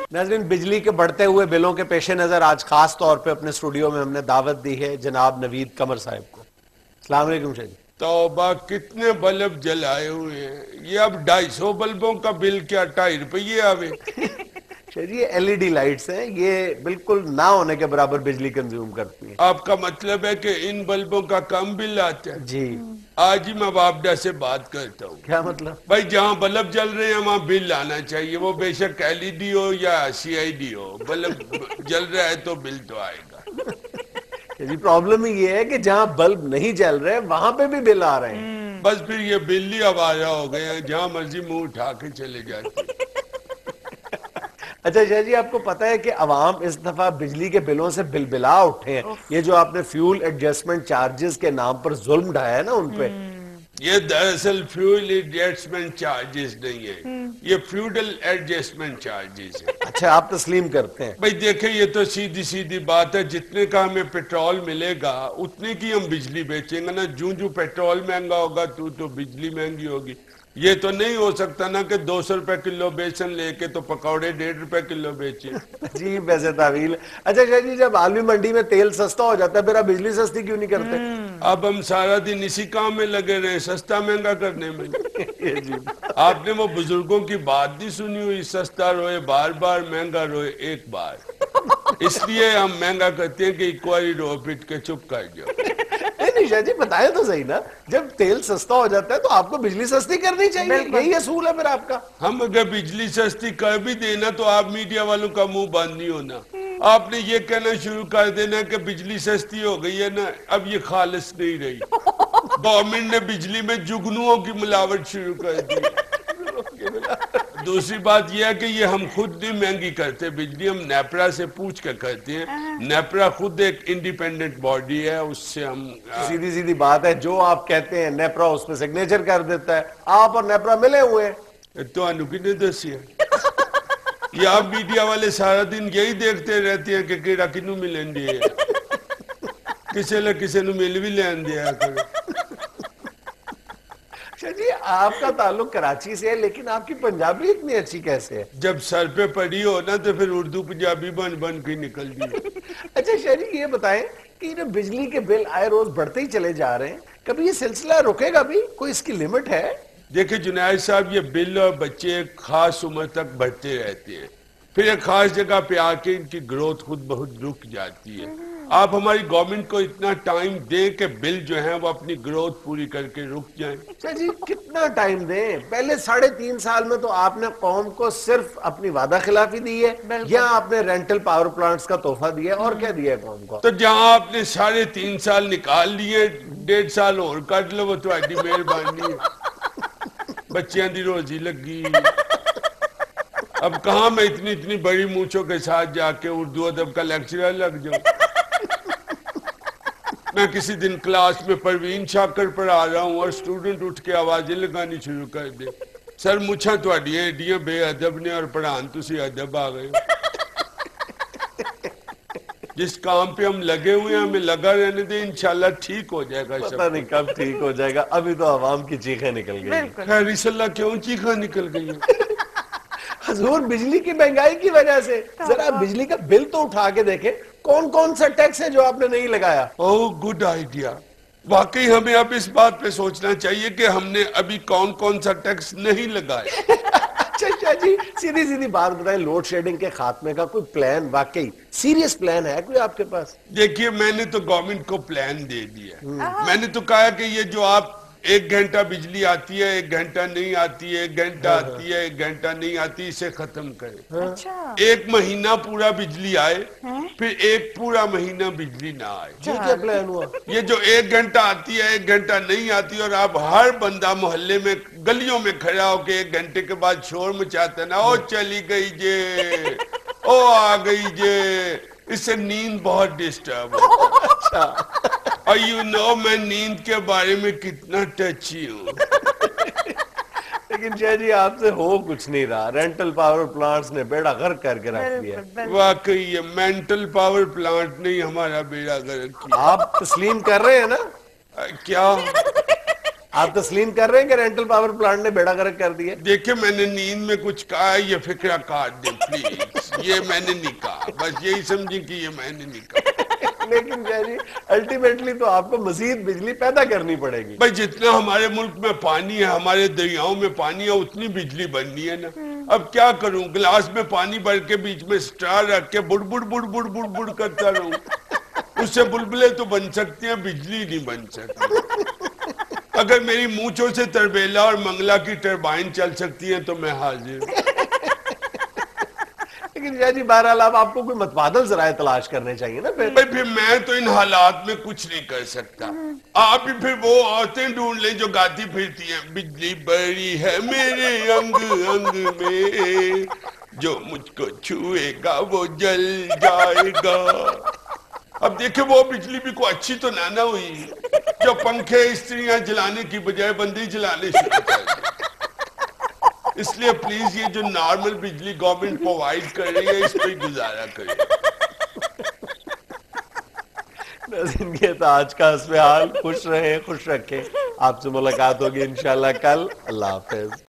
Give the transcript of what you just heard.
ناظرین، بجلی کے بڑھتے ہوئے بلوں کے پیش نظر آج خاص طور پہ اپنے اسٹوڈیو میں ہم نے دعوت دی ہے جناب نوید قمر صاحب کو. السلام علیکم شاہ جی. توبہ، کتنے بلب جلائے ہوئے ہیں. یہ اب 250 بلبوں کا بل کیا 2.5 روپیے آوے. شاہ جی، یہ LED لائٹس ہیں، یہ بالکل نہ ہونے کے برابر بجلی کنزیوم کرتی ہیں. آپ کا مطلب ہے کہ ان بلبوں کا کم بل آتا ہے؟ جی. آج ہی میں وابڈا سے بات کرتا ہوں. کیا مطلب؟ بھائی جہاں بلب جل رہے ہیں وہاں بل آنا چاہیے، وہ بے شک LED ہو یا CID ہو. بلب جل رہا ہے تو بل تو آئے گا. جی، پرابلم ہی یہ ہے کہ جہاں بلب نہیں جل رہے وہاں پہ بھی بل آ رہے ہیں. بس پھر یہ بل ہی آوارہ ہو گئے ہیں، جہاں مرضی منہ اٹھا کے چلے جاتے. اچھا شاہ جی، آپ کو پتا ہے کہ عوام اس دفعہ بجلی کے بلوں سے بلبلا اٹھے ہیں. یہ جو آپ نے فیول ایڈجسٹمنٹ چارجز کے نام پر ظلم ڈھایا ہے نا ان پہ، یہ دراصل فیول ایڈجسٹمنٹ چارجز نہیں ہے، یہ فیوڈل ایڈجسٹمنٹ چارجز ہے. اچھا، آپ تسلیم کرتے ہیں؟ بھائی دیکھیں، یہ تو سیدھی بات ہے، جتنے کا ہمیں پیٹرول ملے گا اتنے کی ہم بجلی بیچیں گے نا. جو پیٹرول مہنگا ہوگا تو بجلی مہنگی ہوگی. یہ تو نہیں ہو سکتا نا کہ 200 روپے کلو بیسن لے کے تو پکوڑے 1.5 روپے کلو بیچے. جی، ویسے تعویل. اچھا شاہ جی، جب عالمی منڈی میں تیل سستا ہو جاتا ہے پھر آپ بجلی سستی کیوں نہیں کرتے؟ اب ہم سارا دن اسی کام میں لگے رہے، سستا مہنگا کرنے میں. آپ نے وہ بزرگوں کی بات نہیں سنی ہوئی، سستا روئے بار بار، مہنگا روئے ایک بار. اس لیے ہم مہنگا کرتے ہیں کہ ایک باری رو پٹ کے چپ کر جاؤ. نہیں شاہ جی، بتائیں تو صحیح نا، جب تیل سستا ہو جاتا ہے تو آپ کو بجلی سستی کرنی چاہیے. یہی اصول ہے پھر آپ کا. ہم اگر بجلی سستی کر بھی دینا تو آپ میڈیا والوں کا منہ بند نہیں ہونا. آپ نے یہ کہنا شروع کر دینا کہ بجلی سستی ہو گئی ہے نا، اب یہ خالص نہیں رہی. گورنمنٹ نے بجلی میں جگنوؤں کی ملاوٹ شروع کر دی. دوسری بات یہ ہے کہ یہ ہم خود نہیں مہنگی کرتے بجلی، ہم نیپرا سے پوچھ کے کرتے ہیں. نیپرا خود ایک انڈیپینڈنٹ باڈی ہے، اس سے ہم سیدھی بات ہے، جو آپ کہتے ہیں نیپرا اس پہ سگنیچر کر دیتا ہے. آپ اور نیپرا ملے ہوئے ہیں. تو انو کی نہیں دسی ہے. یہ آپ میڈیا والے سارا دن یہی دیکھتے رہتے ہیں کہ کیڑا کنو ملن دی ہے، کسی نو مل بھی لین دیا کرو. جی، آپ کا تعلق کراچی سے ہے لیکن آپ کی پنجابی اتنی اچھی کیسے ہے؟ جب سر پہ پڑی ہو نا تو پھر اردو پنجابی بن کے نکل دی. اچھا شاہ جی، یہ بتائیں کہ یہ بجلی کے بل آئے روز بڑھتے ہی چلے جا رہے ہیں، کبھی یہ سلسلہ رکے گا بھی؟ کوئی اس کی لمٹ ہے؟ دیکھیں جنید صاحب، یہ بل اور بچے ایک خاص عمر تک بڑھتے رہتے ہیں، پھر ایک خاص جگہ پہ آ کے ان کی گروتھ خود بہت رک جاتی ہے. آپ ہماری گورنمنٹ کو اتنا ٹائم دیں کہ بل جو ہیں وہ اپنی گروتھ پوری کر کے رک جائیں. اچھا جی، کتنا ٹائم دیں؟ پہلے 3.5 سال میں تو آپ نے قوم کو صرف اپنی وعدہ خلافی دی ہے یا آپ نے رینٹل پاور پلانٹس کا تحفہ دیا ہے، اور کیا دیا ہے قوم کو؟ تو جہاں آپ نے 3.5 سال نکال لیے، 1.5 سال اور کٹ لو، وہ تہاڈی مہربانی ہے. بچیاں دی روزی لگی. اب کہاں میں اتنی بڑی مونچھوں کے ساتھ جا کے اردو ادب کا لیکچرر لگ جاؤں. میں کسی دن کلاس میں پروین شاکر پڑھا رہا ہوں اور اسٹوڈنٹ اٹھ کے آوازیں لگانی شروع کر دے، سر مچھاں تہاڈیاں ایڈیاں بے ادب نے اور پڑھان تسی ادب آ گئے. جس کام پہ ہم لگے ہوئے ہیں ہمیں لگا رہنے دیں، انشاءاللہ ٹھیک ہو جائے گا. پتہ نہیں کب ٹھیک ہو جائے گا، ابھی تو عوام کی چیخیں نکل گئی. خیر اس اللہ کیوں چیخیں نکل گئی ہیں؟ حضور، بجلی کی مہنگائی کی وجہ سے. ذرا بجلی کا بل تو اٹھا کے دیکھیں، کون سا ٹیکس ہے جو آپ نے نہیں لگایا؟ Good idea. واقعی ہمیں اب اس بات پہ سوچنا چاہیے کہ ہم نے ابھی کون سا ٹیکس نہیں لگایا. اچھا شاہ جی، سیدھی بات بتائیں، لوڈ شیڈنگ کے خاتمے کا کوئی پلان، واقعی سیریس پلان ہے کوئی آپ کے پاس؟ دیکھیے، میں نے تو گورنمنٹ کو پلان دے دیا. میں نے تو کہا کہ یہ جو آپ 1 گھنٹہ بجلی آتی ہے، 1 گھنٹہ نہیں آتی ہے، 1 گھنٹہ آتی ہے، 1 گھنٹہ نہیں آتی، اسے ختم کریں. 1 مہینہ پورا بجلی آئے، پھر 1 پورا مہینہ بجلی نہ آئے. یہ کیا پلان ہوا؟ یہ جو 1 گھنٹہ آتی ہے، 1 گھنٹہ نہیں آتی، اور آپ ہر بندہ محلے میں گلیوں میں کھڑا ہو کے 1 گھنٹے کے بعد شور مچاتا ہے نا، او چلی گئی جے، او آ گئی جے، اس سے نیند بہت ڈسٹرب ہوتا ہے. اچھا، اور میں نیند کے بارے میں کتنا ٹچی ہوں. لیکن شاہ جی، آپ سے ہو کچھ نہیں رہا، رینٹل پاور پلانٹس نے بیڑا غرق کر کے رکھ دیا. واقعی یہ مینٹل پاور پلانٹ نہیں ہمارا بیڑا غرق کیا. آپ تسلیم کر رہے ہیں نا؟ کیا آپ تسلیم کر رہے ہیں کہ رینٹل پاور پلانٹ نے بیڑا غرق کر دیا؟ دیکھیں میں نے نیند میں کچھ کہا ہے، یہ فکرہ کاٹ دیں پلیز، یہ میں نے نہیں کہا، بس یہی سمجھیں کہ یہ میں نے نہیں کہا۔ لیکن جی الٹیمیٹلی تو آپ کو مزید بجلی پیدا کرنی پڑے گی۔ بھائی جتنا ہمارے ملک میں پانی ہے، ہمارے دریاؤں میں پانی ہے، اتنی بجلی بننی ہے نا۔ اب کیا کروں، گلاس میں پانی بھر کے بیچ میں سٹار رکھ کے بڑ بڑ بڑ بڑ بڑ بڑ کرتا رہوں؟ اس سے بلبلے تو بن سکتے ہیں، بجلی نہیں بن سکتی۔ اگر میری مونچھوں سے تربیلا اور منگلا کی ٹربائن چل سکتی ہیں تو میں حاضر ہوں۔ لیکن جی بہرحال آپ کو کوئی متبادل ذرائع تلاش کرنے چاہیے نا پھر۔ بھائی پھر میں تو ان حالات میں کچھ نہیں کر سکتا، آپ بھی پھر وہ عورتیں ڈھونڈ لیں جو گاتی پھرتی ہیں، بجلی بڑی ہے میرے انگ انگ میں، جو مجھ کو چھوئے گا وہ جل جائے گا۔ اب دیکھیں وہ بجلی بھی کوئی اچھی تو نہ ہوئی جو پنکھے استریاں جلانے کی بجائے بندے جلانے شروع کر دیں۔ اس لیے پلیز یہ جو نارمل بجلی گورنمنٹ پرووائیڈ کر رہی ہے اس پہ گزارا کریں۔ ناظرین یہ تھا آج کا حسب حال، خوش رہیں خوش رکھیں، آپ سے ملاقات ہوگی انشاءاللہ کل، اللہ حافظ۔